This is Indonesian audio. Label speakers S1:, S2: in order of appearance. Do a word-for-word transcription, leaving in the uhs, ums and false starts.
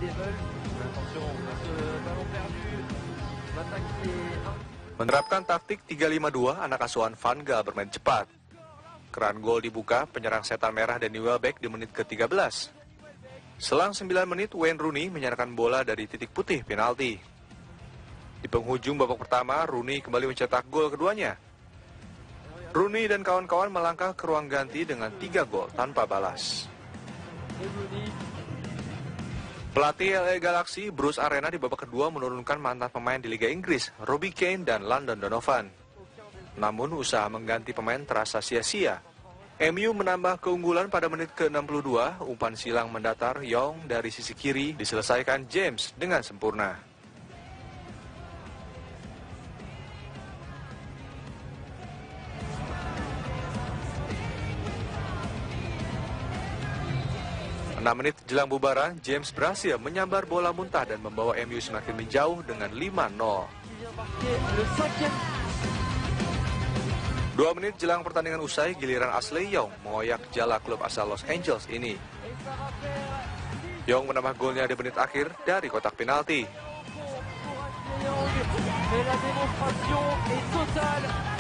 S1: Menerapkan taktik tiga lima dua, anak asuhan Van Gaal bermain cepat. Keran gol dibuka penyerang setan merah Danny Welbeck di menit ke tiga belas. Selang sembilan menit, Wayne Rooney menyerahkan bola dari titik putih penalti. Di penghujung babak pertama, Rooney kembali mencetak gol keduanya. Rooney dan kawan-kawan melangkah ke ruang ganti dengan tiga gol tanpa balas. Pelatih L A Galaxy, Bruce Arena, di babak kedua menurunkan mantan pemain di Liga Inggris, Robbie Keane dan Landon Donovan. Namun usaha mengganti pemain terasa sia-sia. M U menambah keunggulan pada menit ke enam puluh dua, umpan silang mendatar Young dari sisi kiri diselesaikan James dengan sempurna. enam menit jelang bubaran, James berhasil menyambar bola muntah dan membawa M U semakin menjauh dengan lima nol. Dua menit jelang pertandingan usai, giliran Ashley Young mengoyak jala klub asal Los Angeles ini. Young menambah golnya di menit akhir dari kotak penalti.